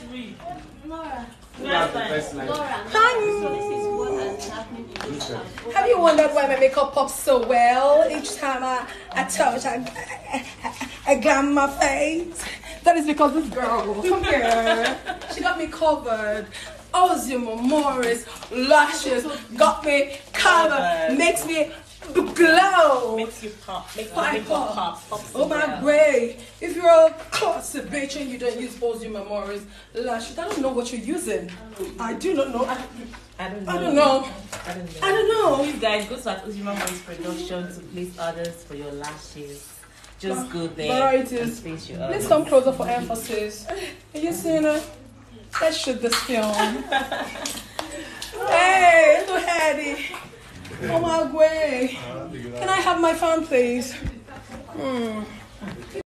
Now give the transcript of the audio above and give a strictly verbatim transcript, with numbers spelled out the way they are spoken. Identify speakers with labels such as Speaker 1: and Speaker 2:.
Speaker 1: read.
Speaker 2: Laura.
Speaker 1: Laura.
Speaker 2: Honey.
Speaker 1: So this is what has happened in this house.
Speaker 2: Have you wondered why my makeup pops so well each time I, I touch, I, I, I, I glam my face? That is because this girl, come here, she got me covered. Ozimo Morris lashes got me covered, makes me glow.
Speaker 1: Makes you pop. Makes
Speaker 2: I
Speaker 1: your makeup pop. Pops
Speaker 2: Oh my
Speaker 1: well.
Speaker 2: way. If you're a classy bitch and you don't use Ozimo Morris lashes, I don't know what you're using. I do not know. I,
Speaker 1: I don't know.
Speaker 2: I don't know.
Speaker 1: I don't know.
Speaker 2: I don't know.
Speaker 1: Please, guys, go to Ozimo Morris Production to place orders for your lashes. Just go there.
Speaker 2: Varieties.
Speaker 1: And place your
Speaker 2: Let's
Speaker 1: orders.
Speaker 2: come closer for emphasis. Are you seeing it? Let's shoot this film. Hey, so heady. Oh my way. Can I have my phone, please? Hmm.